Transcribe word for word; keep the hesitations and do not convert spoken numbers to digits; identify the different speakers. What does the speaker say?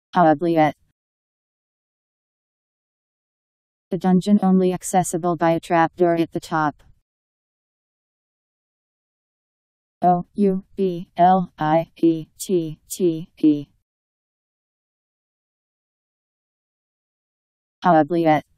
Speaker 1: Oubliette. A dungeon only accessible by a trapdoor at the top. O U B L I E T T E. Oubliette.